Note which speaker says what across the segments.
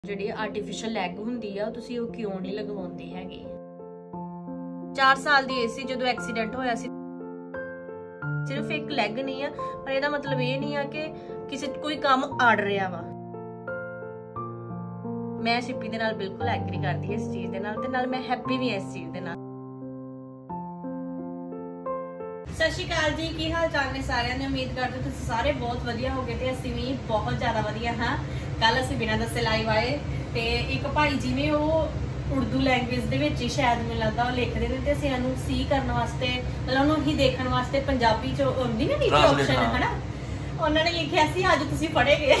Speaker 1: ਜਿਹੜੀ artificial leg ਹੁੰਦੀ ਆ ਤੁਸੀਂ ਉਹ ਕਿਉਂ ਨਹੀਂ ਲਗਵਾਉਂਦੇ ਹੈਗੇ। 4 ਸਾਲ ਦੀ ਏਜ ਸੀ ਜਦੋਂ ਐਕਸੀਡੈਂਟ ਹੋਇਆ ਸੀ। ਸਿਰਫ ਇੱਕ ਲੈਗ ਨਹੀਂ ਆ, ਪਰ ਇਹਦਾ ਮਤਲਬ ਇਹ ਨਹੀਂ ਆ ਕਿ ਕਿਸੇ ਕੋਈ ਕੰਮ ਆੜ ਰਿਹਾ ਵਾ। ਮੈਂ ਸ਼ਿੱਪੀ ਦੇ ਨਾਲ ਬਿਲਕੁਲ ਐਗਰੀ ਕਰਦੀ ਇਸ ਚੀਜ਼ ਦੇ ਨਾਲ, ਤੇ ਨਾਲ ਮੈਂ ਹੈਪੀ ਵੀ ਇਸ ਚੀਜ਼ ਦੇ ਨਾਲ। ਸਤਿ ਸ਼੍ਰੀ ਅਕਾਲ ਜੀ, ਕੀ ਹਾਲ ਚਾਲ ਨੇ ਸਾਰਿਆਂ ਨੇ। ਉਮੀਦ ਕਰਦੇ ਤੁਸੀਂ ਸਾਰੇ ਬਹੁਤ ਵਧੀਆ ਹੋਗੇ ਤੇ ਅਸੀਂ ਵੀ ਬਹੁਤ ਜ਼ਿਆਦਾ ਵਧੀਆ ਹਾਂ। ਕੱਲ ਅਸੀਂ ਬਿਨਾਂ ਦੱਸੇ ਲਾਈਵ ਆਏ ਤੇ ਇੱਕ ਭਾਈ ਜਿਵੇਂ ਉਹ ਉਰਦੂ ਲੈਂਗੁਏਜ ਦੇ ਵਿੱਚ ਹੀ ਸ਼ਾਇਦ ਮੈਨੂੰ ਲੱਗਦਾ ਉਹ ਲਿਖਦੇ ਨੇ ਤੇ ਅਸੀਂ ਉਹਨੂੰ ਸੀ ਕਰਨ ਵਾਸਤੇ ਮਤਲਬ ਉਹਨੂੰ ਹੀ ਦੇਖਣ ਵਾਸਤੇ ਪੰਜਾਬੀ ਚ ਹੁੰਦੀ ਨਾ ਨੀਚੇ ਆਪਸ਼ਨ ਹਨਾ, ਉਹਨਾਂ ਨੇ ਲਿਖਿਆ ਸੀ ਅੱਜ ਤੁਸੀਂ ਪੜ੍ਹੇ ਗਏ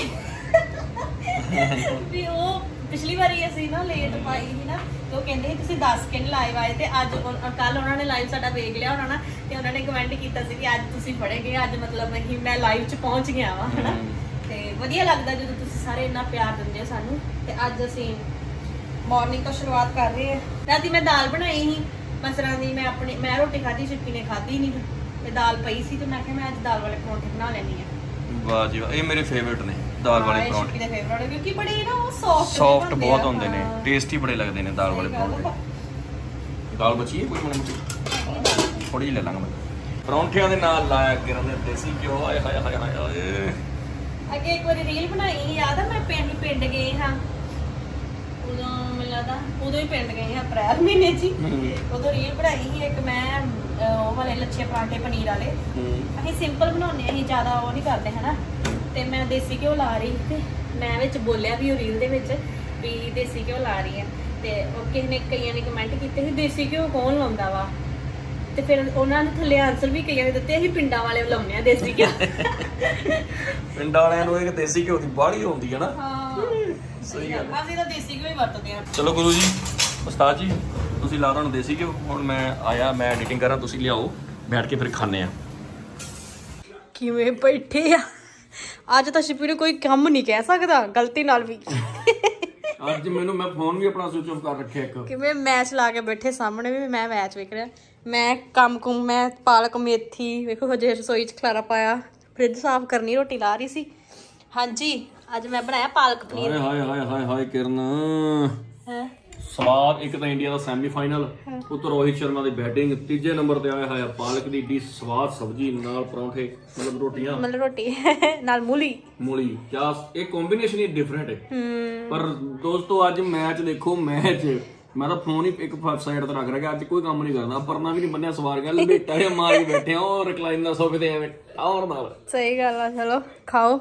Speaker 1: ਵੀ ਉਹ ਪਿਛਲੀ ਵਾਰੀ ਅਸੀਂ ਨਾ ਲੇਟ ਪਾਈ ਸੀ ਨਾ ਤੇ ਉਹ ਕਹਿੰਦੇ ਤੁਸੀਂ 10 ਸਕਿੰਟ ਲਾਈਵ ਆਏ ਤੇ ਅੱਜ ਕੱਲ ਉਹਨਾਂ ਨੇ ਲਾਈਵ ਸਾਡਾ ਵੇਖ ਲਿਆ ਹੋਣਾ ਨਾ ਤੇ ਉਹਨਾਂ ਨੇ ਕਮੈਂਟ ਕੀਤਾ ਸੀ ਕਿ ਅੱਜ ਤੁਸੀਂ ਪੜ੍ਹੇ ਗਏ। ਅੱਜ ਮਤਲਬ ਨਹੀਂ ਮੈਂ ਲਾਈਵ ਚ ਪਹੁੰਚ ਗਿਆ ਵਾ ਹਨਾ, ਤੇ ਵਧੀਆ ਲੱਗਦਾ ਜਦੋਂ ਤੁਸੀਂ ਸਾਰੇ ਇੰਨਾ ਪਿਆਰ ਦਿੰਦੇ ਹੋ ਸਾਨੂੰ। ਤੇ ਅੱਜ ਅਸੀਂ ਮਾਰਨਿੰਗ ਤੋਂ ਸ਼ੁਰੂਆਤ ਕਰ ਰਹੇ ਹਾਂ। ਰਾਤੀ ਮੈਂ ਦਾਲ ਬਣਾਈ ਸੀ ਮਸਰਾਂ ਦੀ, ਮੈਂ ਰੋਟੀ ਖਾਧੀ, ਸ਼ਿੱਪੀ ਨੇ ਖਾਧੀ ਨਹੀਂ ਤੇ ਦਾਲ ਪਈ ਸੀ ਤੇ ਮੈਂ ਕਿਹਾ ਮੈਂ ਅੱਜ ਦਾਲ ਵਾਲੇ ਪਰੌਂਠੇ ਬਣਾ ਲੈਣੀ ਆ।
Speaker 2: ਵਾਹ ਜੀ ਵਾਹ, ਇਹ ਮੇਰੇ ਫੇਵਰਿਟ ਨੇ ਦਾਲ ਵਾਲੇ ਪਰੌਂਠੇ।
Speaker 1: ਸ਼ਿੱਪੀ ਦੇ ਫੇਵਰਿਟ ਕਿਉਂਕਿ ਬੜੇ ਨਾ ਉਹ ਸੌਫਟ
Speaker 2: ਬਹੁਤ ਹੁੰਦੇ ਨੇ, ਟੇਸਟੀ ਬੜੇ ਲੱਗਦੇ ਨੇ ਦਾਲ ਵਾਲੇ ਪਰੌਂਠੇ। ਦਾਲ ਬਚੀ ਹੈ ਕੋਈ ਮੈਨੂੰ ਥੋੜੀ ਜਿਹੀ ਲੈ ਲਾਂਗਾ ਮੈਂ। ਪਰੌਂਠਿਆਂ ਦੇ ਨਾਲ ਲਾਇਆ ਗਿਰਨ ਦੇ ਦੇਸੀ ਘਿਓ। ਹਾਏ ਹਾਏ ਹਾਏ ਹਾਏ।
Speaker 1: ਅੱਗੇ ਇੱਕ ਵਾਰੀ ਰੀਲ ਬਣਾਈ ਯਾਦ ਆ, ਮੈਂ ਪਿੰਡ ਗਏ ਹਾਂ ਉਦੋਂ, ਮੈਨੂੰ ਲੱਗਦਾ ਉਦੋਂ ਹੀ ਪਿੰਡ ਗਏ ਹਾਂ ਅਪ੍ਰੈਲ ਮਹੀਨੇ 'ਚ। ਉਦੋਂ ਰੀਲ ਬਣਾਈ ਸੀ ਇੱਕ ਮੈਂ ਉਹ ਵਾਲੇ ਲੱਛੇ ਪਰਾਂਠੇ ਪਨੀਰ ਵਾਲੇ। ਅਸੀਂ ਸਿੰਪਲ ਬਣਾਉਂਦੇ ਅਸੀਂ ਜ਼ਿਆਦਾ ਉਹ ਨਹੀਂ ਕਰਦੇ ਹਨਾ। ਤੇ ਮੈਂ ਦੇਸੀ ਘਿਓ ਲਾ ਰਹੀ ਤੇ ਮੈਂ ਵਿੱਚ ਬੋਲਿਆ ਵੀ ਉਹ ਰੀਲ ਦੇ ਵਿੱਚ ਵੀ ਦੇਸੀ ਘਿਓ ਲਾ ਰਹੀ ਆ ਤੇ ਉਹ ਕਿਸੇ ਨੇ ਕਈਆਂ ਨੇ ਕਮੈਂਟ ਕੀਤੇ ਸੀ ਦੇਸੀ ਘਿਓ ਕੌਣ ਲਾਉਂਦਾ ਵਾ, ਤੇ ਫਿਰ ਉਹਨਾਂ ਨੇ ਥੱਲੇ ਆਨਸਰ ਵੀ ਕਈਆਂ ਨੇ ਦਿੱਤੇ ਅਸੀਂ ਪਿੰਡਾਂ ਵਾਲੇ ਲਾਉਂਦੇ ਆ ਦੇਸੀ ਘਿਓ।
Speaker 2: ਪਿੰਡਾਂ ਵਾਲਿਆਂ ਨੂੰ ਇਹ ਦੇਸੀ ਘਿਓ ਦੀ ਬਾਹਲੀ ਹੁੰਦੀ ਹੈ ਨਾ।
Speaker 1: ਹਾਂ ਸਹੀ ਗੱਲ, ਅਸੀਂ ਤਾਂ ਦੇਸੀ ਘਿਓ ਹੀ ਵਰਤਦੇ ਆ।
Speaker 2: ਚਲੋ ਗੁਰੂ ਜੀ ਉਸਤਾਦ ਜੀ ਤੁਸੀਂ ਲਾ ਦੋ ਦੇਸੀ ਘਿਓ। ਹੁਣ ਮੈਂ ਆਇਆ, ਮੈਂ ਐਡੀਟਿੰਗ ਕਰਾਂ, ਤੁਸੀਂ ਲਿਆਓ ਬੈਠ ਕੇ ਫਿਰ ਖਾਣੇ ਆ।
Speaker 1: ਕਿਵੇਂ ਬੈਠੇ ਆ ਅੱਜ ਤਾਂ ਸ਼ਿਪੀ ਨੂੰ ਕੋਈ ਕੰਮ ਨਹੀਂ ਕਹਿ ਸਕਦਾ ਗਲਤੀ ਨਾਲ ਵੀ।
Speaker 2: ਅੱਜ ਮੈਨੂੰ ਮੈਂ ਫੋਨ ਵੀ ਆਪਣਾ ਸਵਿਚ ਆਫ ਕਰ ਰੱਖਿਆ ਇੱਕ।
Speaker 1: ਕਿਵੇਂ ਮੈਚ ਲਾ ਕੇ ਬੈਠੇ ਸਾਹਮਣੇ ਵੀ ਮੈਂ ਮੈਚ ਵੇਖ ਰਿਹਾ। ਮੈਂ ਮੈਂ ਪਾਲਕ ਮੇਥੀ ਵੇਖੋ ਹਜੇ ਰਸੋਈ 'ਚ ਖਲਾਰਾ ਪਾਇਆ, ਫ੍ਰਿਜ ਸਾਫ਼ ਕਰਨੀ, ਰੋਟੀ ਲਾ ਰਹੀ ਸੀ। ਹਾਂਜੀ ਅੱਜ ਮੈਂ ਬਣਾਇਆ ਪਾਲਕ ਪਨੀਰ।
Speaker 2: ਹਾਏ ਹਾਏ ਹਾਏ ਹਾਏ ਕਿਰਨ ਸਵਾਦ। ਇੱਕ ਤਾਂ ਇੰਡੀਆ ਦਾ ਸੈਮੀਫਾਈਨਲ, ਉੱਤੋਂ ਰੋਹਿਤ ਸ਼ਰਮਾ ਦੀ ਬੈਟਿੰਗ, ਤੀਜੇ ਨੰਬਰ ਤੇ ਆਇਆ ਹੋਇਆ ਪਾਲਕ ਦੀ ਏਡੀ ਸਵਾਦ ਸਬਜ਼ੀ ਨਾਲ ਪਰੌਂਠੇ, ਮਤਲਬ ਰੋਟੀਆਂ, ਮਤਲਬ ਰੋਟੀ
Speaker 1: ਨਾਲ ਮੂਲੀ।
Speaker 2: ਕਿਆ ਇਹ ਕੰਬੀਨੇਸ਼ਨ ਹੀ ਡਿਫਰੈਂਟ ਹੈ। ਪਰ ਦੋਸਤੋ ਅੱਜ ਮੈਚ ਦੇਖੋ, ਮੈਚ ਮੈਂ ਤਾਂ ਫੋਨ ਹੀ ਇੱਕ ਸਾਈਡ ਤੇ ਰੱਖ ਰਿਹਾ, ਅੱਜ ਕੋਈ ਕੰਮ ਨਹੀਂ ਕਰਨਾ, ਪਰਨਾ ਵੀ ਨਹੀਂ ਬੰਨਿਆ, ਸਵਾਰੀਆਂ ਲਪੇਟਾ ਜਿਹਾ ਮਾਰ ਕੇ ਬੈਠੇ ਉਹ ਰਿਕਲਾਈਨਰ ਸੋਫੇ ਤੇ ਐਵੇਂ ਟਾਵਰ ਨਾਲ।
Speaker 1: ਸਹੀ ਗੱਲ ਆ, ਚਲੋ ਖਾਓ।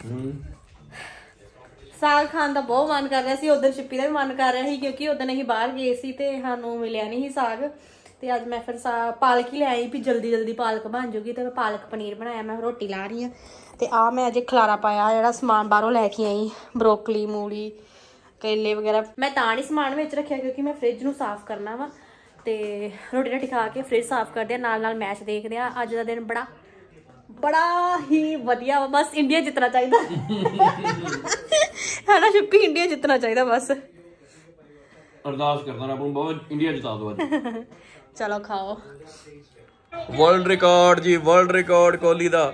Speaker 1: ਸਾਗ ਖਾਣ ਦਾ ਬਹੁਤ ਮਨ ਕਰ ਰਿਹਾ ਸੀ, ਉਧਰ ਸ਼ਿੱਪੀ ਦਾ ਵੀ ਮਨ ਕਰ ਰਿਹਾ ਸੀ ਕਿਉਂਕਿ ਉਦੋਂ ਅਸੀਂ ਬਾਹਰ ਗਏ ਸੀ ਤੇ ਸਾਨੂੰ ਮਿਲਿਆ ਨਹੀਂ ਸੀ ਸਾਗ। ਤੇ ਅੱਜ ਮੈਂ ਫਿਰ ਪਾਲਕ ਹੀ ਲੈ ਆਈ ਵੀ ਜਲਦੀ ਪਾਲਕ ਬਣ ਜੂਗੀ, ਤੇ ਮੈਂ ਪਾਲਕ ਪਨੀਰ ਬਣਾਇਆ। ਮੈਂ ਰੋਟੀ ਲਾ ਰਹੀ ਹਾਂ ਤੇ ਆ ਮੈਂ ਅਜੇ ਖਲਾਰਾ ਪਾਇਆ ਜਿਹੜਾ ਸਮਾਨ ਬਾਹਰੋਂ ਲੈ ਕੇ ਆਈ, ਬਰੋਕਲੀ, ਮੂਲੀ, ਕੇਲੇ ਵਗੈਰਾ। ਮੈਂ ਤਾਂ ਨਹੀਂ ਸਮਾਨ ਵਿੱਚ ਰੱਖਿਆ ਕਿਉਂਕਿ ਮੈਂ ਫ੍ਰਿਜ ਨੂੰ ਸਾਫ਼ ਕਰਨਾ ਵਾ ਤੇ ਰੋਟੀ ਖਾ ਕੇ ਫ੍ਰਿਜ ਸਾਫ਼ ਕਰਦੇ ਆ, ਨਾਲ ਮੈਚ ਦੇਖਦੇ ਆ। ਅੱਜ ਦਾ ਦਿਨ ਬੜਾ ਹੀ ਵਧੀਆ ਵਾ, ਬਸ ਇੰਡੀਆ ਜਿੱਤਣਾ ਚਾਹੀਦਾ ਹੈ ਨਾ ਸ਼ਿੱਪੀ, ਇੰਡੀਆ ਜਿੱਤਣਾ ਚਾਹੀਦਾ ਬਸ।
Speaker 2: ਅਰਦਾਸ ਕਰਦਾ ਰੱਬ ਨੂੰ ਬਹੁਤ ਇੰਡੀਆ ਜਿਤਾ ਦੋ ਅੱਜ।
Speaker 1: ਚਲੋ ਖਾਓ।
Speaker 2: ਵਰਲਡ ਰਿਕਾਰਡ ਜੀ, ਵਰਲਡ ਰਿਕਾਰਡ ਕੋਹਲੀ ਦਾ।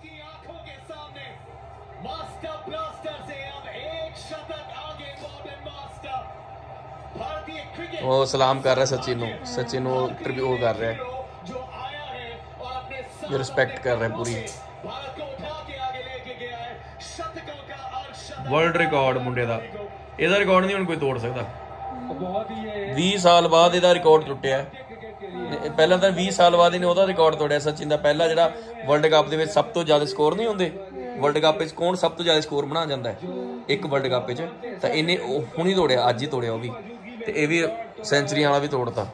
Speaker 2: ਉਹ ਸਲਾਮ ਕਰ ਰਿਹਾ ਸਚਿਨ ਨੂੰ ਟ੍ਰਿਬਿਊਟ ਕਰ ਰਿਹਾ, ਰਿਸਪੈਕਟ ਕਰ ਰਿਹਾ ਪੂਰੀ। ਵਰਲਡ ਰਿਕਾਰਡ ਮੁੰਡੇ ਦਾ, ਇਹਦਾ ਰਿਕਾਰਡ ਨਹੀਂ ਹੁਣ ਕੋਈ ਤੋੜ ਸਕਦਾ। 20 ਸਾਲ ਬਾਅਦ ਇਹਦਾ ਰਿਕਾਰਡ ਟੁੱਟਿਆ। ਪਹਿਲਾਂ ਤਾਂ 20 ਸਾਲ ਬਾਅਦ ਇਹਨੇ ਉਹਦਾ ਰਿਕਾਰਡ ਤੋੜਿਆ ਸਚਿਨ ਦਾ। ਪਹਿਲਾਂ ਜਿਹੜਾ ਵਰਲਡ ਕੱਪ ਦੇ ਵਿੱਚ ਸਭ ਤੋਂ ਜ਼ਿਆਦਾ ਸਕੋਰ ਨਹੀਂ ਹੁੰਦੇ, ਵਰਲਡ ਕੱਪ ਵਿੱਚ ਕੌਣ ਸਭ ਤੋਂ ਜ਼ਿਆਦਾ ਸਕੋਰ ਬਣਾ ਜਾਂਦਾ ਹੈ ਇੱਕ ਵਰਲਡ ਕੱਪ ਵਿੱਚ, ਤਾਂ ਇਹਨੇ ਹੁਣ ਹੀ ਤੋੜਿਆ, ਅੱਜ ਹੀ ਤੋੜਿਆ ਉਹ ਵੀ, ਤੇ ਇਹ ਵੀ ਸੈਂਚਰੀਆਂ ਵਾਲਾ ਵੀ ਤੋੜਤਾ।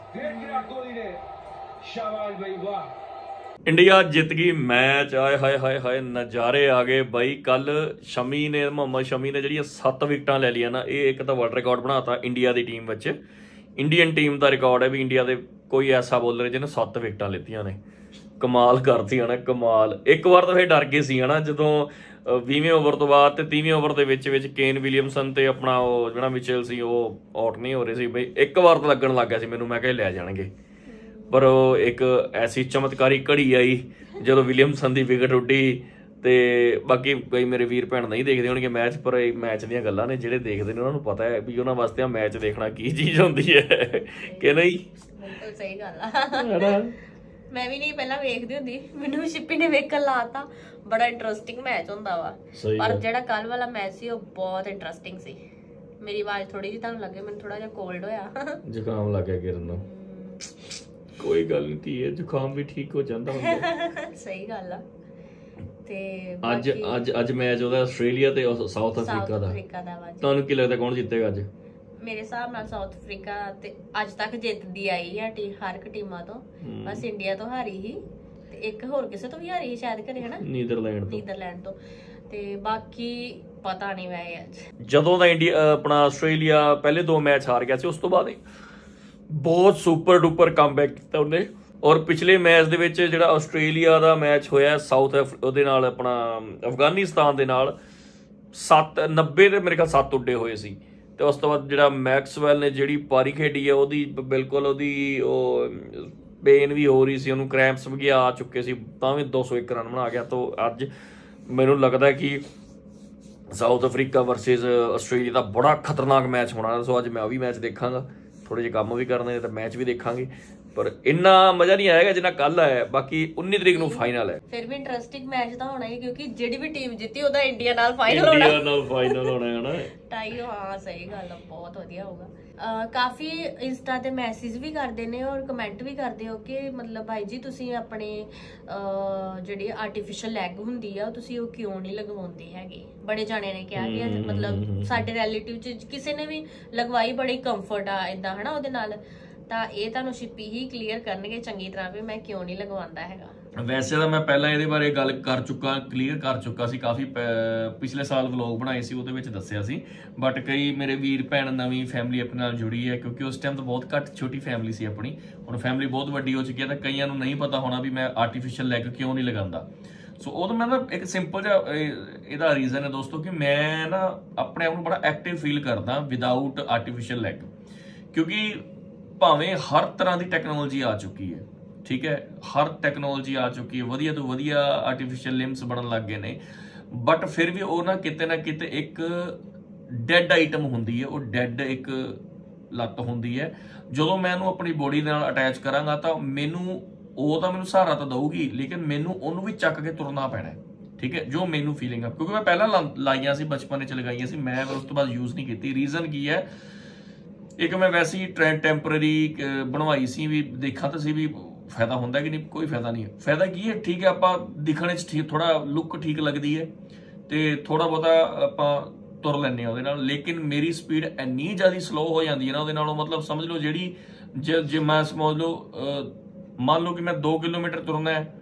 Speaker 2: ਇੰਡੀਆ ਜਿੱਤ ਗਈ ਮੈਚ। ਆਏ ਹਾਏ ਹਾਏ ਹਾਏ ਨਜ਼ਾਰੇ ਆ ਗਏ ਬਾਈ। ਕੱਲ ਮੁਹੰਮਦ ਸ਼ਮੀ ਨੇ ਜਿਹੜੀਆਂ 7 ਵਿਕਟਾਂ ਲੈ ਲਈਆਂ ਨਾ, ਇਹ ਇੱਕ ਤਾਂ ਵਰਲਡ ਰਿਕਾਰਡ ਬਣਾਤਾ ਇੰਡੀਆ ਦੀ ਟੀਮ ਵਿੱਚ। ਇੰਡੀਅਨ ਟੀਮ ਦਾ ਰਿਕਾਰਡ ਹੈ ਵੀ ਇੰਡੀਆ ਦੇ ਕੋਈ ਐਸਾ ਬੋਲਰ ਜਿਹਨੇ 7 ਵਿਕਟਾਂ ਲਿੱਤੀਆਂ ਨੇ। ਕਮਾਲ ਕਰਤੀਆਂ ਨਾ, ਕਮਾਲ। ਇੱਕ ਵਾਰ ਤਾਂ ਫਿਰ ਡਰ ਗਏ ਸੀ ਹਨਾ, ਜਦੋਂ 20ਵੇਂ ਓਵਰ ਤੋਂ ਬਾਅਦ ਤੇ 30ਵੇਂ ਓਵਰ ਦੇ ਵਿੱਚ ਕੇਨ ਵਿਲੀਅਮਸਨ ਤੇ ਆਪਣਾ ਉਹ ਜਿਹੜਾ ਮਿਚੇਲ ਸੀ ਉਹ ਆਊਟ ਨਹੀਂ ਹੋ ਰਹੇ ਸੀ ਬਈ। ਇੱਕ ਵਾਰ ਤਾਂ ਲੱਗਣ ਲੱਗ ਗਿਆ ਸੀ ਮੈਨੂੰ, ਮੈਂ ਕਿਹਾ ਲੈ ਜਾਣਗੇ, ਪਰ ਉਹ ਇੱਕ ਐਸੀ ਚਮਤਕਾਰੀ ਘੜੀ ਆਈ ਜਦੋਂ ਵਿਲੀਅਮਸਨ ਦੀ ਵਿਕਟ ਉੱਡੀ ਤੇ ਬਾਕੀ ਕਈ ਮੇਰੇ ਵੀਰ ਭੈਣ ਨਹੀਂ ਦੇਖਦੇ ਹੋਣਗੇ ਮੈਚ, ਪਰ ਇਹ ਮੈਚ ਦੀਆਂ ਗੱਲਾਂ ਨੇ, ਜਿਹੜੇ ਦੇਖਦੇ ਨੇ ਉਹਨਾਂ ਨੂੰ ਪਤਾ ਹੈ ਵੀ ਉਹਨਾਂ ਵਾਸਤੇ ਆ ਮੈਚ ਦੇਖਣਾ ਕੀ ਚੀਜ਼ ਹੁੰਦੀ ਹੈ ਕਿ ਨਹੀਂ।
Speaker 1: ਬਿਲਕੁਲ ਸਹੀ ਗੱਲ ਆ। ਮੈਂ ਵੀ ਨਹੀਂ ਪਹਿਲਾਂ ਵੇਖਦੀ ਹੁੰਦੀ, ਮੈਨੂੰ ਸ਼ਿੱਪੀ ਨੇ ਵੇਖਣ ਲਾਤਾ। ਬੜਾ ਇੰਟਰਸਟਿੰਗ ਮੈਚ ਹੁੰਦਾ ਵਾ, ਪਰ ਜਿਹੜਾ ਕੱਲ ਵਾਲਾ ਮੈਚ ਸੀ ਉਹ ਬਹੁਤ ਇੰਟਰਸਟਿੰਗ ਸੀ। ਮੇਰੀ ਆਵਾਜ਼ ਥੋੜੀ ਜਿਹੀ ਤੁਹਾਨੂੰ ਲੱਗੇ, ਮੈਨੂੰ ਥੋੜਾ ਜਿਹਾ ਕੋਲਡ ਹੋਇਆ,
Speaker 2: ਜ਼ੁਕਾਮ ਲੱਗ ਗਿਆ ਕਿਰਨ ਨੂੰ। ਕੋਈ ਗੱਲ ਨਹੀਂ ਧੀਏ, ਜ਼ੁਕਾਮ ਵੀ ਠੀਕ ਹੋ ਜਾਂਦਾ ਹੁੰਦਾ।
Speaker 1: ਸਹੀ ਗੱਲ ਆ। ਤੇ
Speaker 2: ਅੱਜ ਮੈਚ ਉਹਦਾ ਆਸਟ੍ਰੇਲੀਆ ਤੇ ਸਾਊਥ ਅਫਰੀਕਾ ਦਾ। ਤੁਹਾਨੂੰ ਕੀ ਲੱਗਦਾ ਕੌਣ ਜਿੱਤੇਗਾ ਅੱਜ?
Speaker 1: ਮੇਰੇ ਹਿਸਾਬ ਨਾਲ ਸਾਊਥ ਅਫਰੀਕਾ ਤੇ ਅੱਜ ਤੱਕ ਜਿੱਤਦੀ ਆਈ ਹੈ ਹਰ ਇੱਕ ਟੀਮਾਂ ਤੋਂ, ਬਸ ਇੰਡੀਆ ਤੋਂ ਹਾਰੀ ਹੀ ਤੇ ਇੱਕ ਹੋਰ ਕਿਸੇ ਤੋਂ ਵੀ ਹਾਰੀ ਸੀ ਸ਼ਾਇਦ ਘਰੇ, ਹਨਾ, ਨੀਦਰਲੈਂਡ ਤੋਂ। ਤੇ ਬਾਕੀ ਪਤਾ ਨਹੀਂ ਵੈ ਅੱਜ। ਜਦੋਂ ਦਾ
Speaker 2: ਇੰਡੀਆ ਆਪਣਾ ਆਸਟ੍ਰੇਲੀਆ ਪਹਿਲੇ 2 ਮੈਚ ਹਾਰ ਗਿਆ ਸੀ, ਉਸ ਤੋਂ ਬਾਅਦ ਬਹੁਤ ਸੁਪਰ ਡੁਪਰ ਕਮਬੈਕ ਕੀਤਾ ਉਹਨੇ। ਔਰ ਪਿਛਲੇ ਮੈਚ ਦੇ ਵਿੱਚ ਜਿਹੜਾ ਆਸਟ੍ਰੇਲੀਆ ਦਾ ਮੈਚ ਹੋਇਆ ਸਾਊਥ ਉਹਦੇ ਨਾਲ ਆਪਣਾ ਅਫਗਾਨਿਸਤਾਨ ਦੇ ਨਾਲ 90 ਦੇ ਮੇਰੇ ਖਿਆਲ 7 ਉੱਡੇ ਹੋਏ ਸੀ। ਤੇ ਉਸ ਤੋਂ ਬਾਅਦ ਜਿਹੜਾ ਮੈਕਸਵੈਲ ਨੇ ਜਿਹੜੀ ਪਾਰੀ ਖੇਡੀ ਹੈ ਉਹਦੀ ਬਿਲਕੁਲ ਉਹਦੀ ਉਹ ਪੇਨ ਵੀ ਹੋ ਰਹੀ ਸੀ, ਉਹਨੂੰ ਕ੍ਰੈਂਪਸ ਵੀ ਆ ਚੁੱਕੇ ਸੀ, ਤਾਂ ਵੀ 201 ਰਨ ਬਣਾ ਗਿਆ। ਤਾਂ ਅੱਜ ਮੈਨੂੰ ਲੱਗਦਾ ਕਿ ਸਾਊਥ ਅਫਰੀਕਾ ਵਰਸਸ ਆਸਟ੍ਰੇਲੀਆ ਦਾ ਬੜਾ ਖਤਰਨਾਕ ਮੈਚ ਹੋਣਾ। ਸੋ ਅੱਜ ਮੈਂ ਉਹ ਵੀ ਮੈਚ ਦੇਖਾਂਗਾ, ਥੋੜੇ ਜਿਹੇ ਕੰਮ ਵੀ ਕਰਨੇ ਨੇ ਤਾਂ ਮੈਚ ਵੀ ਦੇਖਾਂਗੇ, ਪਰ ਇੰਨਾ ਮਜ਼ਾ ਨਹੀਂ ਆਏਗਾ ਜਿੰਨਾ ਕੱਲ ਆਇਆ। ਬਾਕੀ 19 ਤਰੀਕ ਨੂੰ ਫਾਈਨਲ ਹੈ।
Speaker 1: ਫਿਰ ਵੀ ਇੰਟਰਸਟਿੰਗ ਮੈਚ ਤਾਂ ਹੋਣਾ ਹੀ, ਕਿਉਂਕਿ ਜਿਹੜੀ ਵੀ ਟੀਮ ਜਿੱਤੀ ਉਹਦਾ ਇੰਡੀਆ ਨਾਲ ਫਾਈਨਲ ਹੋਣਾ ਹੈ ਨਾ। ਟਾਈ, ਹਾਂ ਸਹੀ ਗੱਲ ਆ, ਬਹੁਤ ਵਧੀਆ ਹੋਊਗਾ। ਕਾਫੀ ਇੰਸਟਾ ਤੇ ਮੈਸੇਜ ਵੀ ਕਰਦੇ ਨੇ ਔਰ ਕਮੈਂਟ ਵੀ ਕਰਦੇ ਹੋ ਕਿ ਮਤਲਬ ਭਾਈ ਜੀ ਤੁਸੀਂ ਆਪਣੇ ਜਿਹੜੀ ਆਰਟੀਫੀਸ਼ੀਅਲ ਲੈਗ ਹੁੰਦੀ ਆ ਤੁਸੀਂ ਉਹ ਕਿਉਂ ਨਹੀਂ ਲਗਵਾਉਂਦੇ ਹੈਗੇ। ਬੜੇ ਜਾਣਿਆਂ ਨੇ ਕਿਹਾ ਕਿ ਮਤਲਬ ਸਾਡੇ ਰਿਲੇਟਿਵ ਚ ਕਿਸੇ ਨੇ ਵੀ ਲਗਵਾਈ, ਬੜੀ ਕੰਫਰਟ ਆ ਇਦਾਂ, ਹਨਾ, ਉਹਦੇ ਨਾਲ। ਤਾਂ ਇਹ ਤੁਹਾਨੂੰ ਸ਼ਿੱਪੀ ਹੀ ਕਲੀਅਰ ਕਰਨਗੇ ਚੰਗੀ ਤਰ੍ਹਾਂ ਵੀ ਮੈਂ ਕਿਉਂ ਨਹੀਂ ਲਗਵਾਉਂਦਾ ਹੈਗਾ।
Speaker 2: ਵੈਸੇ ਤਾਂ ਮੈਂ ਪਹਿਲਾਂ ਇਹਦੇ ਬਾਰੇ ਗੱਲ ਕਲੀਅਰ ਕਰ ਚੁੱਕਾ ਸੀ, ਕਾਫੀ ਪਿਛਲੇ ਸਾਲ ਵਲੌਗ ਬਣਾਏ ਸੀ, ਉਹਦੇ ਵਿੱਚ ਦੱਸਿਆ ਸੀ। ਬਟ ਕਈ ਮੇਰੇ ਵੀਰ ਭੈਣ ਨਵੀਂ ਫੈਮਿਲੀ ਆਪਣੇ ਨਾਲ ਜੁੜੀ ਹੈ, ਕਿਉਂਕਿ ਉਸ ਟਾਈਮ ਤਾਂ ਬਹੁਤ ਘੱਟ ਛੋਟੀ ਫੈਮਿਲੀ ਸੀ ਆਪਣੀ, ਹੁਣ ਫੈਮਿਲੀ ਬਹੁਤ ਵੱਡੀ ਹੋ ਚੁੱਕੀ ਹੈ। ਤਾਂ ਕਈਆਂ ਨੂੰ ਨਹੀਂ ਪਤਾ ਹੋਣਾ ਵੀ ਮੈਂ ਆਰਟੀਫਿਸ਼ੀਅਲ ਲੈਗ ਕਿਉਂ ਨਹੀਂ ਲਗਾਉਂਦਾ। ਸੋ ਉਹ ਤਾਂ ਮੈਂ ਨਾ ਇੱਕ ਸਿੰਪਲ ਜਿਹਾ ਇਹਦਾ ਰੀਜ਼ਨ ਹੈ ਦੋਸਤੋ ਕਿ ਮੈਂ ਨਾ ਆਪਣੇ ਆਪ ਨੂੰ ਬੜਾ ਐਕਟਿਵ ਫੀਲ ਕਰਦਾ ਵਿਦਆਊਟ ਆਰਟੀਫਿਸ਼ੀਅਲ ਲੈਗ, ਕਿਉਂਕਿ ਭਾਵੇਂ ਹਰ ਤਰ੍ਹਾਂ ਦੀ ਟੈਕਨੋਲੋਜੀ ਆ ਚੁੱਕੀ ਹੈ, ਠੀਕ ਹੈ, ਹਰ ਟੈਕਨੋਲੋਜੀ ਆ ਚੁੱਕੀ ਹੈ, ਵਧੀਆ ਤੋਂ ਵਧੀਆ ਆਰਟੀਫਿਸ਼ੀਅਲ ਲਿੰਬਸ ਬਣਨ ਲੱਗ ਗਏ ਨੇ, ਬਟ ਫਿਰ ਵੀ ਉਹ ਨਾ ਕਿਤੇ ਇੱਕ ਡੈਡ ਆਈਟਮ ਹੁੰਦੀ ਹੈ, ਉਹ ਡੈਡ ਇੱਕ ਲੱਤ ਹੁੰਦੀ ਹੈ। ਜਦੋਂ ਮੈਂ ਉਹਨੂੰ ਆਪਣੀ ਬੋਡੀ ਦੇ ਨਾਲ ਅਟੈਚ ਕਰਾਂਗਾ ਤਾਂ ਮੈਨੂੰ ਸਹਾਰਾ ਤਾਂ ਦਊਗੀ, ਲੇਕਿਨ ਮੈਨੂੰ ਉਹਨੂੰ ਵੀ ਚੱਕ ਕੇ ਤੁਰਨਾ ਪੈਣਾ, ਠੀਕ ਹੈ, ਜੋ ਮੈਨੂੰ ਫੀਲਿੰਗ ਆ। ਕਿਉਂਕਿ ਮੈਂ ਪਹਿਲਾਂ ਲਾਈਆਂ ਸੀ, ਬਚਪਨ ਵਿੱਚ ਲਗਾਈਆਂ ਸੀ, ਮੈਂ ਉਸ ਤੋਂ ਬਾਅਦ ਯੂਜ਼ ਨਹੀਂ ਕੀਤੀ। ਰੀਜ਼ਨ ਕੀ ਹੈ, ਇੱਕ ਮੈਂ ਵੈਸੇ ਹੀ ਟੈਂਪਰੇਰੀ ਬਣਵਾਈ ਸੀ, ਵੀ ਦੇਖਾਂ ਤਾਂ ਸੀ ਵੀ ਫਾਇਦਾ ਹੁੰਦਾ ਕਿ ਨਹੀਂ। ਕੋਈ ਫਾਇਦਾ ਨਹੀਂ ਹੈ। ਫਾਇਦਾ ਕੀ ਹੈ, ਠੀਕ ਹੈ, ਆਪਾਂ ਦਿਖਣ 'ਚ ਠੀਕ, ਥੋੜਾ ਲੁੱਕ ਠੀਕ ਲੱਗਦੀ ਹੈ ਤੇ ਥੋੜਾ ਬਹੁਤਾ ਆਪਾਂ ਤੁਰ ਲੈਂਦੇ ਹਾਂ ਉਹਦੇ ਨਾਲ, ਲੇਕਿਨ ਮੇਰੀ ਸਪੀਡ ਇੰਨੀ ਜ਼ਿਆਦਾ ਸਲੋ ਹੋ ਜਾਂਦੀ ਹੈ ਨਾ ਉਹਦੇ ਨਾਲੋਂ। ਮਤਲਬ ਸਮਝ ਲਓ ਜਿਹੜੀ ਜੇ ਮੈਂ ਸਮਝ ਲਓ ਮੰਨ ਲਓ ਕਿ ਮੈਂ 2 ਕਿਲੋਮੀਟਰ ਤੁਰਨਾ ਹੈ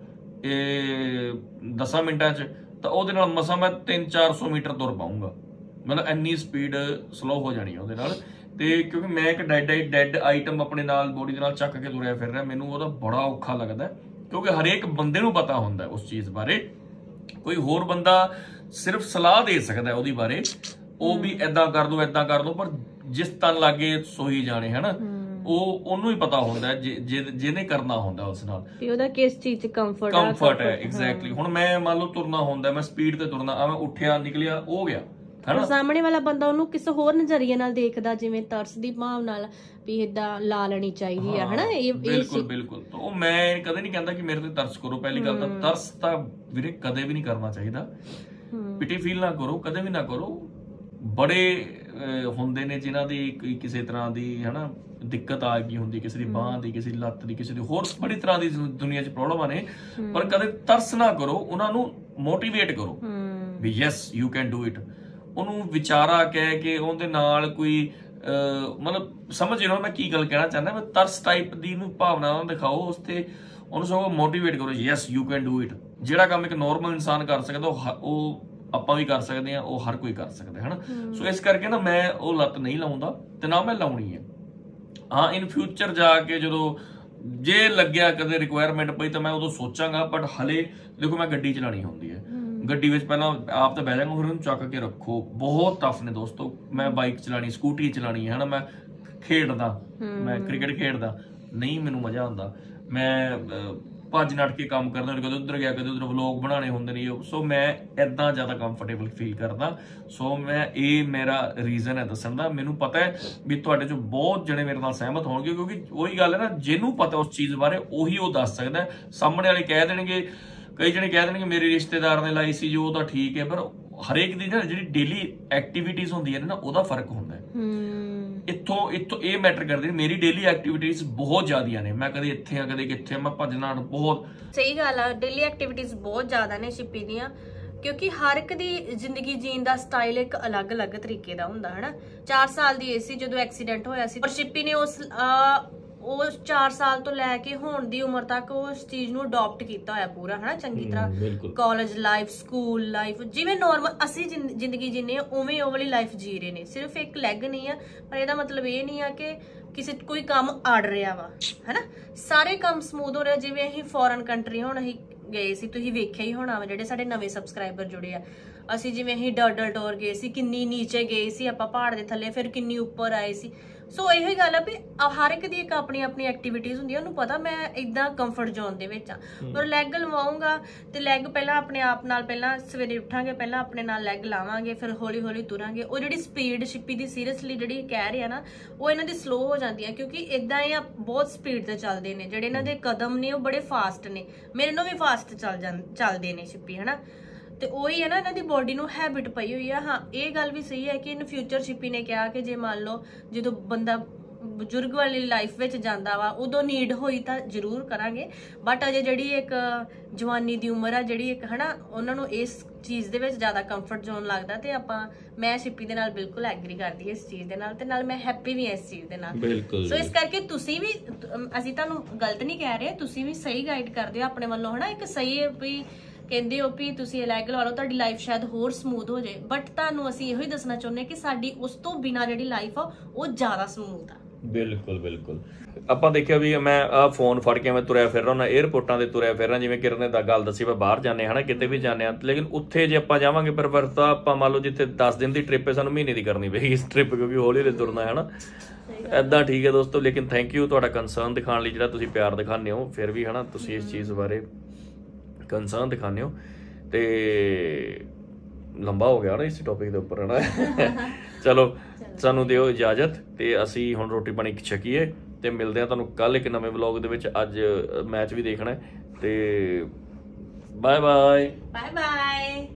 Speaker 2: 10 ਮਿੰਟਾਂ 'ਚ, ਤਾਂ ਉਹਦੇ ਨਾਲ ਮਸਾਂ ਮੈਂ 300-400 ਮੀਟਰ ਤੁਰ ਪਾਊਂਗਾ। ਮਤਲਬ ਇੰਨੀ ਸਪੀਡ ਸਲੋ ਹੋ ਜਾਣੀ ਹੈ ਉਹਦੇ ਨਾਲ। ਤੇ ਕਿਉਂਕਿ ਮੈਂ ਇੱਕ ਡੈਡ ਆਈਟਮ ਆਪਣੇ ਨਾਲ ਬੋਡੀ ਦੇ ਨਾਲ ਚੱਕ ਕੇ ਤੁਰਿਆ ਫਿਰ ਰਿਹਾ, ਮੈਨੂੰ ਉਹਦਾ ਬੜਾ ਔਖਾ ਲੱਗਦਾ, ਕਿਉਂਕਿ ਹਰੇਕ ਬੰਦੇ ਨੂੰ ਪਤਾ ਹੁੰਦਾ ਉਸ ਚੀਜ਼ ਬਾਰੇ। ਕੋਈ ਹੋਰ ਬੰਦਾ ਸਿਰਫ ਸਲਾਹ ਦੇ ਸਕਦਾ ਉਹਦੀ ਬਾਰੇ, ਉਹ ਵੀ ਏਦਾਂ ਕਰ ਦੋ, ਪਰ ਜਿਸ ਤਨ ਲਾਗੇ ਸੋਈ ਜਾਣੇ, ਹਨਾ, ਉਹਨੂੰ ਹੀ ਪਤਾ ਹੁੰਦਾ ਜਿਹਨੇ ਕਰਨਾ ਹੁੰਦਾ ਉਸ ਨਾਲ, ਤੇ ਉਹਦਾ ਕਿਸ ਚੀਜ਼ 'ਚ ਕੰਫਰਟ ਹੈ। ਐਗਜ਼ੈਕਟਲੀ। ਹੁਣ ਮੈਂ ਮੰਨ ਲਓ ਤੁਰਨਾ ਹੁੰਦਾ, ਮੈਂ ਸਪੀਡ ਤੇ ਤੁਰਨਾ, ਮੈਂ ਉੱਠਿਆ ਨਿਕਲਿਆ ਹੋ ਗਿਆ, ਸਾਹਮਣੇ ਵਾਲਾ ਬੰਦਾ ਉਹਨੂੰ ਕਿਸੇ ਹੋਰ ਨਜ਼ਰੀਏ ਨਾਲ ਦੇਖਦਾ, ਜਿਵੇਂ ਤਰਸ ਦੀ ਭਾਵ ਨਾਲ ਵੀ ਏਦਾਂ ਲਾ ਲੈਣੀ ਚਾਹੀਦੀ ਆ, ਹਨਾ। ਬਿਲਕੁਲ। ਤਾਂ ਉਹ ਮੈਂ ਕਦੇ ਨਹੀਂ ਕਹਿੰਦਾ ਕਿ ਮੇਰੇ ਤੇ ਤਰਸ ਕਰੋ। ਪਹਿਲੀ ਗੱਲ ਤਾਂ ਤਰਸ ਤਾਂ ਵੀਰੇ ਕਦੇ ਵੀ ਨਹੀਂ ਕਰਨਾ ਚਾਹੀਦਾ, ਪਿਟੀ ਫੀਲ ਨਾ ਕਰੋ, ਕਦੇ ਵੀ ਨਾ ਕਰੋ। ਬੜੇ ਹੁੰਦੇ ਨੇ ਜਿਨ੍ਹਾਂ ਦੀ ਕਿਸੇ ਤਰ੍ਹਾਂ ਦੀ, ਹਨਾ, ਦਿੱਕਤ ਆ ਗਈ ਹੁੰਦੀ, ਕਿਸੇ ਦੀ ਬਾਂਹ ਦੀ, ਕਿਸੇ ਦੀ ਲੱਤ ਦੀ, ਕਿਸੇ ਦੀ ਹੋਰ ਬੜੀ ਤਰ੍ਹਾਂ ਦੀ ਦੁਨੀਆ 'ਚ ਪ੍ਰੋਬਲਮਾਂ ਨੇ, ਪਰ ਕਦੇ ਤਰਸ ਨਾ ਕਰੋ, ਉਹਨਾਂ ਨੂੰ ਮੋਟੀਵੇਟ ਕਰੋ ਵੀ yes you can do it. ਉਹਨੂੰ ਵਿਚਾਰਾ ਕਹਿ ਕੇ ਉਹਦੇ ਨਾਲ ਕੋਈ ਮਤਲਬ ਸਮਝ ਲਓ ਮੈਂ ਕੀ ਗੱਲ ਕਹਿਣਾ ਚਾਹੁੰਦਾ, ਮੈਂ ਤਰਸ ਟਾਈਪ ਦੀ ਨੂੰ ਭਾਵਨਾ ਨਾਲ ਦਿਖਾਓ ਉਸ ਤੇ, ਉਹਨੂੰ ਸਗੋਂ ਮੋਟੀਵੇਟ ਕਰੋ, yes you can do it. ਜਿਹੜਾ ਕੰਮ ਇੱਕ ਨੋਰਮਲ ਇਨਸਾਨ ਕਰ ਸਕਦਾ ਉਹ ਆਪਾਂ ਵੀ ਕਰ ਸਕਦੇ ਹਾਂ, ਉਹ ਹਰ ਕੋਈ ਕਰ ਸਕਦਾ, ਹਨਾ। ਸੋ ਇਸ ਕਰਕੇ ਨਾ ਮੈਂ ਉਹ ਲੱਤ ਨਹੀਂ ਲਾਉਂਦਾ ਤੇ ਨਾ ਮੈਂ ਲਾਉਣੀ ਹੈ। ਹਾਂ, ਇਨ ਫਿਊਚਰ ਜਾ ਕੇ ਜਦੋਂ ਜੇ ਲੱਗਿਆ ਕਦੇ ਰਿਕੁਆਇਰਮੈਂਟ ਪਈ ਤਾਂ ਮੈਂ ਉਦੋਂ ਸੋਚਾਂਗਾ, ਬਟ ਹਲੇ ਦੇਖੋ ਮੈਂ ਗੱਡੀ ਚਲਾਉਣੀ ਹੁੰਦੀ ਹੈ, ਗੱਡੀ ਵਿੱਚ ਪਹਿਲਾਂ ਆਪ ਤਾਂ ਬਹਿ ਜਾਵਾਂਗਾ, ਫਿਰ ਉਹਨੂੰ ਚੱਕ ਕੇ ਰੱਖੋ, ਬਹੁਤ ਟਫ ਨੇ ਦੋਸਤੋ। ਮੈਂ ਬਾਈਕ ਚਲਾਣੀ, ਸਕੂਟਰੀ ਚਲਾਣੀ ਹੈ, ਹਨਾ, ਮੈਂ ਖੇਡਦਾ, ਮੈਂ ਕ੍ਰਿਕਟ ਖੇਡਦਾ, ਨਹੀਂ ਮੈਨੂੰ ਮਜ਼ਾ ਆਉਂਦਾ। ਮੈਂ ਭੱਜ ਨੱਠ ਕੇ ਕੰਮ ਕਰਨਾ, ਕਦੇ ਉੱਧਰ ਗਿਆ ਕਦੇ ਉੱਧਰ ਵਲੌਗ ਬਣਾਉਣੇ ਹੁੰਦੇ ਨੇ। ਸੋ ਮੈਂ ਇਦਾਂ ਜ਼ਿਆਦਾ ਕੰਫਰਟੇਬਲ ਫੀਲ ਕਰਦਾ। ਸੋ ਮੈਂ ਇਹ ਮੇਰਾ ਰੀਜ਼ਨ ਹੈ ਦੱਸਣ ਦਾ। ਮੈਨੂੰ ਪਤਾ ਹੈ ਵੀ ਤੁਹਾਡੇ ਚੋਂ ਬਹੁਤ ਜਣੇ ਮੇਰੇ ਨਾਲ ਸਹਿਮਤ ਹੋਣਗੇ, ਕਿਉਂਕਿ ਉਹੀ ਗੱਲ ਹੈ ਨਾ, ਜਿਹਨੂੰ ਪਤਾ ਉਸ ਚੀਜ਼ ਬਾਰੇ ਉਹੀ ਉਹ ਦੱਸ ਸਕਦਾ। ਸਾਹਮਣੇ ਵਾਲੇ ਕਹਿ ਦੇਣਗੇ, ਕਈ ਜਣੇ ਕਹਿ ਦੇਣਗੇ ਮੇਰੇ ਰਿਸ਼ਤੇਦਾਰ ਨੇ ਲਾਈ ਸੀ ਜੋ ਤਾਂ ਠੀਕ ਹੈ, ਪਰ ਹਰੇਕ ਦੀ ਨਾ ਜਿਹੜੀ ਡੇਲੀ ਐਕਟੀਵਿਟੀਜ਼ ਹੁੰਦੀਆਂ ਨੇ ਨਾ ਉਹਦਾ ਫਰਕ ਹੁੰਦਾ ਹੈ। ਇੱਥੋਂ ਇਹ ਮੈਟਰ ਕਰਦੀ। ਮੇਰੀ ਡੇਲੀ ਐਕਟੀਵਿਟੀਜ਼ ਬਹੁਤ ਜ਼ਿਆਦੀਆਂ ਨੇ, ਮੈਂ ਕਦੇ ਇੱਥੇ ਆ ਕਦੇ ਕਿੱਥੇ, ਮੈਂ ਭੱਜਣਾ ਬਹੁਤ।
Speaker 1: ਸਹੀ ਗੱਲ ਆ, ਡੇਲੀ ਐਕਟੀਵਿਟੀਜ਼ ਬਹੁਤ ਜ਼ਿਆਦਾ ਨੇ ਸ਼ਿੱਪੀ ਦੀਆਂ, ਕਿਉਂਕਿ ਹਰ ਇੱਕ ਦੀ ਜ਼ਿੰਦਗੀ ਜੀਣ ਦਾ ਸਟਾਈਲ ਇੱਕ ਅਲੱਗ-ਅਲੱਗ ਤਰੀਕੇ ਦਾ ਹੁੰਦਾ ਹੈ ਨਾ। 4 ਸਾਲ ਦੀ ਏਜ ਸੀ ਜਦੋਂ ਐਕਸੀਡੈਂਟ ਹੋਇਆ ਸੀ, ਪਰ ਸ਼ਿੱਪੀ ਨੇ ਉਸ 4 ਸਾਲ ਤੋਂ ਲੈ ਕੇ ਹੁਣ ਦੀ ਉਮਰ ਤੱਕ ਉਸ ਚੀਜ਼ ਨੂੰ ਅਡਾਪਟ ਕੀਤਾ ਹੋਇਆ ਪੂਰਾ, ਹਨਾ, ਚੰਗੀ ਤਰ੍ਹਾਂ। ਕਾਲਜ ਲਾਈਫ, ਸਕੂਲ ਲਾਈਫ, ਜਿਵੇਂ ਨੋਰਮਲ ਅਸੀਂ ਜ਼ਿੰਦਗੀ ਜੀਨੇ ਆ ਉਵੇਂ ਉਹ ਵਾਲੀ ਲਾਈਫ ਜੀ ਰਹੇ ਨੇ। ਸਿਰਫ ਇੱਕ ਲੈਗ ਨਹੀਂ ਆ, ਪਰ ਇਹਦਾ ਮਤਲਬ ਇਹ ਨਹੀਂ ਆ ਕਿ ਕਿਸੇ ਕੋਈ ਕੰਮ ਅੜ ਰਿਹਾ ਵਾ, ਹਨਾ। ਸਾਰੇ ਕੰਮ ਸਮੂਥ ਹੋ ਰਿਹਾ। ਜਿਵੇਂ ਅਸੀਂ ਫੋਰਨ ਕੰਟਰੀ ਹੁਣ ਅਸੀਂ ਗਏ ਸੀ, ਤੁਸੀਂ ਵੇਖਿਆ ਹੀ ਹੋਣਾ ਵਾ, ਜਿਹੜੇ ਸਾਡੇ ਨਵੇਂ ਸਬਸਕ੍ਰਾਈਬਰ ਜੁੜੇ ਆ। ਅਸੀਂ ਜਿਵੇਂ ਅਸੀਂ ਡਰਡਲ ਟੋਰ ਗਏ ਸੀ, ਕਿੰਨੀ ਨੀਚੇ ਗਏ ਸੀ ਆਪਾਂ ਪਹਾੜ ਦੇ ਥੱਲੇ, ਫਿਰ ਕਿੰਨੀ ਉੱਪਰ ਆਏ ਸੀ। ਸੋ ਇਹੋ ਹੀ ਗੱਲ ਆ ਵੀ ਹਰ ਇੱਕ ਦੀ ਇੱਕ ਆਪਣੀ ਆਪਣੀ ਐਕਟੀਵਿਟੀਜ਼ ਹੁੰਦੀ ਆ। ਉਹਨੂੰ ਪਤਾ ਮੈਂ ਇਦਾਂ ਕੰਫਰਟ ਜ਼ੋਨ ਦੇ ਵਿੱਚ ਆ, ਪਰ ਲੈਗ ਲਵਾਉਂਗਾ ਤੇ ਲੈਗ ਪਹਿਲਾਂ ਆਪਣੇ ਆਪ ਨਾਲ, ਪਹਿਲਾਂ ਸਵੇਰੇ ਉੱਠਾਂਗੇ ਪਹਿਲਾਂ ਆਪਣੇ ਨਾਲ ਲੈਗ ਲਾਵਾਂਗੇ, ਫਿਰ ਹੌਲੀ ਹੌਲੀ ਤੁਰਾਂਗੇ। ਉਹ ਜਿਹੜੀ ਸਪੀਡ ਸ਼ਿੱਪੀ ਦੀ ਸੀਰੀਅਸਲੀ ਜਿਹੜੀ ਕਹਿ ਰਿਹਾ ਨਾ, ਉਹ ਇਹਨਾਂ ਦੀ ਸਲੋ ਹੋ ਜਾਂਦੀ ਆ, ਕਿਉਂਕਿ ਇਦਾਂ ਇਹ ਬਹੁਤ ਸਪੀਡ ਤੇ ਚੱਲਦੇ ਨੇ। ਜਿਹੜੇ ਇਹਨਾਂ ਦੇ ਕਦਮ ਨੇ ਉਹ ਬੜੇ ਫਾਸਟ ਨੇ, ਮੇਰੇ ਨੂੰ ਵੀ ਫਾਸਟ ਚੱਲਦੇ ਨੇ ਸ਼ਿੱਪੀ, ਹਨਾ। ਤੇ ਉਹੀ ਹੈ ਨਾ, ਇਹਨਾਂ ਦੀ ਬੋਡੀ ਨੂੰ ਹੈਬਿਟ ਪਈ ਹੋਈ ਆ। ਹਾਂ, ਇਹ ਗੱਲ ਵੀ ਸਹੀ ਹੈ ਕਿ ਇਨ ਫਿਊਚਰ ਸ਼ਿੱਪੀ ਨੇ ਕਿਹਾ ਕਿ ਜੇ ਮੰਨ ਲਓ ਜਦੋਂ ਬੰਦਾ ਬਜ਼ੁਰਗ ਵਾਲੀ ਲਾਈਫ ਵਿੱਚ ਜਾਂਦਾ ਵਾ, ਉਦੋਂ ਨੀਡ ਹੋਈ ਤਾਂ ਜ਼ਰੂਰ ਕਰਾਂਗੇ, ਬਟ ਅਜੇ ਜਿਹੜੀ ਇੱਕ ਜਵਾਨੀ ਦੀ ਉਮਰ ਆ, ਜਿਹੜੀ ਇੱਕ, ਹਨਾ, ਉਹਨਾਂ ਨੂੰ ਇਸ ਚੀਜ਼ ਦੇ ਵਿੱਚ ਜ਼ਿਆਦਾ ਕੰਫਰਟ ਜ਼ੋਨ ਲੱਗਦਾ। ਤੇ ਮੈਂ ਸ਼ਿੱਪੀ ਦੇ ਨਾਲ ਬਿਲਕੁਲ ਐਗਰੀ ਕਰਦੀ ਇਸ ਚੀਜ਼ ਦੇ ਨਾਲ, ਤੇ ਨਾਲ ਮੈਂ ਹੈਪੀ ਵੀ ਇਸ ਚੀਜ਼ ਦੇ ਨਾਲ। ਸੋ ਇਸ ਕਰਕੇ ਤੁਸੀਂ ਵੀ, ਅਸੀਂ ਤੁਹਾਨੂੰ ਗਲਤ ਨਹੀਂ ਕਹਿ ਰਹੇ, ਤੁਸੀਂ ਵੀ ਸਹੀ ਗਾਈਡ ਕਰਦੇ ਹੋ ਆਪਣੇ ਵੱਲੋਂ, ਹਨਾ। ਇੱਕ ਸਹੀ ਵੀ ਕਹਿੰਦੇ ਹੋ ਵੀ ਤੁਸੀਂ ਅਲੱਗ ਲਵਾ ਲਓ, ਤੁਹਾਡੀ ਲਾਈਫ ਸ਼ਾਇਦ ਹੋਰ ਸਮੂਥ ਹੋ ਜਾਏ, ਬਟ ਤੁਹਾਨੂੰ ਅਸੀਂ ਇਹੋ ਹੀ ਦੱਸਣਾ ਚਾਹੁੰਦੇ ਕਿ ਸਾਡੀ ਉਸ ਤੋਂ ਬਿਨਾਂ ਜਿਹੜੀ ਲਾਈਫ ਆ ਉਹ ਜ਼ਿਆਦਾ ਸਮੂਥ ਆ।
Speaker 2: ਬਿਲਕੁਲ ਆਪਾਂ ਦੇਖਿਆ ਵੀ ਮੈਂ ਆਹ ਫੋਨ ਫੜ ਕੇ ਮੈਂ ਤੁਰਿਆ ਫਿਰ ਰਿਹਾ, ਏਅਰਪੋਰਟਾਂ ਤੇ ਤੁਰਿਆ ਫਿਰ ਰਿਹਾ, ਜਿਵੇਂ ਕਿਰਨ ਨੇ ਤਾਂ ਗੱਲ ਦੱਸੀ, ਮੈਂ ਬਾਹਰ ਜਾਂਦੇ ਹਨਾ, ਕਿਤੇ ਵੀ ਜਾਂਦੇ ਆ, ਲੇਕਿਨ ਉੱਥੇ ਜੇ ਆਪਾਂ ਜਾਵਾਂਗੇ ਪਰ ਤਾਂ ਆਪਾਂ ਮੰਨ ਲਓ ਜਿੱਥੇ 10 ਦਿਨ ਦੀ ਟ੍ਰਿਪ ਹੈ, ਸਾਨੂੰ ਮਹੀਨੇ ਦੀ ਕਰਨੀ ਪਏਗੀ ਇਸ ਟ੍ਰਿਪ, ਕਿਉਂਕਿ ਹੌਲੀ ਹੌਲੀ ਤੁਰਨਾ ਹੈ, ਹਨਾ। ਏਦਾਂ ਠੀਕ ਹੈ ਦੋਸਤੋ, ਲੇਕਿਨ ਥੈਂਕ ਯੂ ਤੁਹਾਡਾ ਕੰਸਰਨ ਦਿਖਾਉਣ ਲਈ, ਜਿਹੜਾ ਤੁਸੀਂ ਪਿਆਰ ਦਿਖਾਉਂਦੇ ਹੋ, ਫਿਰ ਵੀ ਹਨਾ ਤੁਸੀਂ ਇਸ ਚੀਜ਼ ਬਾਰੇ ਕੰਸਰਨ ਦਿਖਾਉਂਦੇ ਹੋ। ਤੇ ਲੰਬਾ ਹੋ ਗਿਆ ਨਾ ਇਸ ਟੌਪਿਕ ਦੇ ਉੱਪਰ, ਹਨਾ। ਚਲੋ ਸਾਨੂੰ ਦਿਓ ਇਜਾਜ਼ਤ, ਤੇ ਅਸੀਂ ਹੁਣ ਰੋਟੀ ਪਾਣੀ ਛਕੀਏ ਤੇ ਮਿਲਦੇ ਹਾਂ ਤੁਹਾਨੂੰ ਕੱਲ ਇੱਕ ਨਵੇਂ ਵਲੌਗ ਦੇ ਵਿੱਚ। ਅੱਜ ਮੈਚ ਵੀ ਦੇਖਣਾ ਹੈ, ਤੇ ਬਾਏ ਬਾਏ।